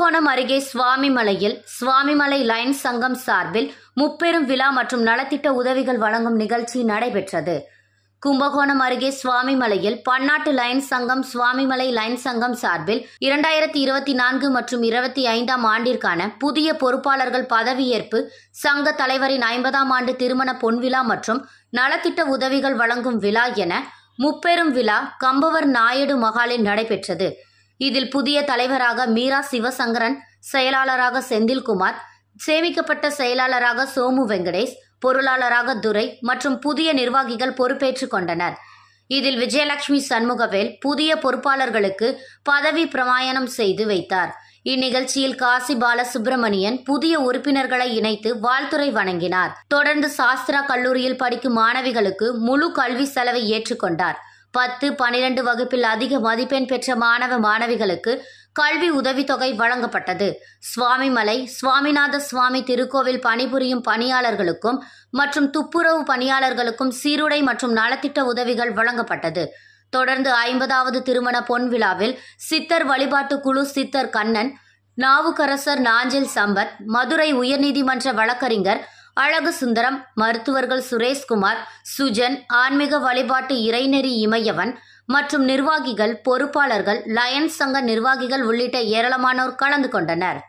கும்பகோணம் அருகே சுவாமிமலையில் சுவாமிமலை லயன்ஸ் சங்கம் சார்பில் முப்பெரும் விழா மற்றும் நலத்திட்ட உதவிகள் வழங்கும் நிகழ்ச்சி நடைபெற்றது. கும்பகோணம் அருகே சுவாமிமலையில் பன்னாட்டு லயன்ஸ் சங்கம் சுவாமிமலை லயன்ஸ் சங்கம் சார்பில் 2024 மற்றும் 25ஆம் ஆண்டிற்கான புதிய பொறுப்பாளர்கள் பதவியேற்பு, சங்க தலைவரின் 50ஆம் ஆண்டு திருமண பொன்விழா மற்றும் நலத்திட்ட உதவிகள் வழங்கும் விழா என முப்பெரும் விழா கம்பவர் நாயுடு மகாலில் நடைபெற்றது. இதில் புதிய தலைவராக மீரா சிவசங்கரன், செயலாளராக செந்தில்குமார், சேமிக்கப்பட்ட செயலாளராக சோமு வெங்கடேஷ், பொருளாளராக துரை மற்றும் புதிய நிர்வாகிகள் பொறுப்பேற்றுக் கொண்டனர். இதில் விஜயலட்சுமி சண்முகவேல் புதிய பொறுப்பாளர்களுக்கு பதவி பிரமாணம் செய்து வைத்தார். இந்நிகழ்ச்சியில் காசி பாலசுப்ரமணியன் புதிய உறுப்பினர்களை இணைத்து வாழ்த்துரை வழங்கினார். தொடர்ந்து சாஸ்திரா கல்லூரியில் படிக்கும் மாணவிகளுக்கு முழு கல்வி செலவை ஏற்றுக்கொண்டார். 10, 12 வகுப்பில் அதிக மதிப்பெண் பெற்ற மாணவ மாணவிகளுக்கு கல்வி உதவித்தொகை வழங்கப்பட்டது. சுவாமிமலை சுவாமிநாத சுவாமி திருக்கோவில் பணிபுரியும் பணியாளர்களுக்கும் மற்றும் துப்புரவு பணியாளர்களுக்கும் சீருடை மற்றும் நலத்திட்ட உதவிகள் வழங்கப்பட்டது. தொடர்ந்து 50வது திருமண பொன் விழாவில் சித்தர் வழிபாட்டு குழு சித்தர் கண்ணன், நாவுக்கரசர் நாஞ்சில் சம்பத், மதுரை உயர்நீதிமன்ற வழக்கறிஞர் அழகு சுந்தரம், மருத்துவர்கள் சுரேஷ்குமார், சுஜன், ஆன்மீக வழிபாட்டு இறைநெறி இமயவன் மற்றும் நிர்வாகிகள், பொறுப்பாளர்கள், லயன்ஸ் சங்க நிர்வாகிகள் உள்ளிட்ட ஏராளமானோர் கலந்து கொண்டனர்.